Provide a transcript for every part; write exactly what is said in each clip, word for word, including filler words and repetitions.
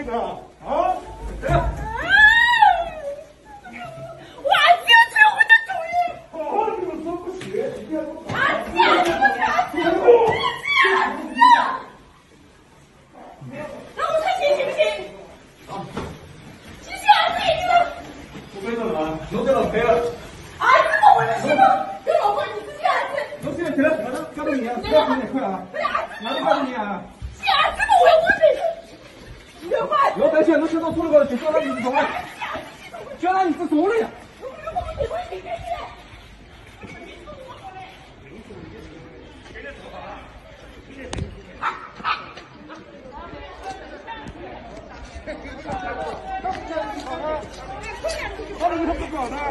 这个啊，这样。 侬这老赔了。 儿子跟我的媳妇跟老婆，你自己儿子。 侬现在给他拿着，交给你啊，不要钱快啊！拿着交给你啊！ 是儿子跟我我这个，别不要担心，侬先到车里高头去，叫他女士走了，叫他女士走了呀。他这个不搞的，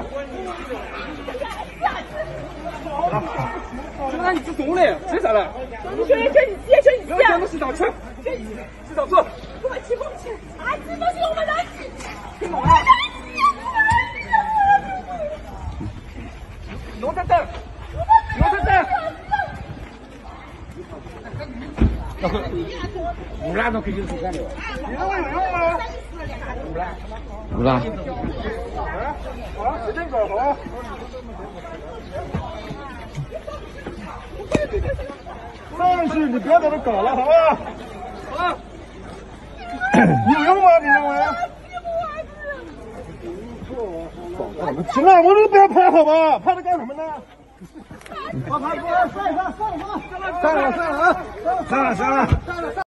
叫他女士走了，急啥了？ 你说要叫你爹，叫你爹。 叫他洗澡去，洗澡去。 给我起哄去，儿子都是我们儿子。 听懂了？侬在等，侬在等。乌拉侬肯定是干的。你认为有用吗？乌拉， 乌拉。 啊，好，随便搞好吧。但是你不要在这搞了，好吧？啊。有用吗？你认为？行了，我都不要拍，好吧？拍它干什么呢？把牌过来，上一上，上一上，上了，上了啊！上了，上了，上了。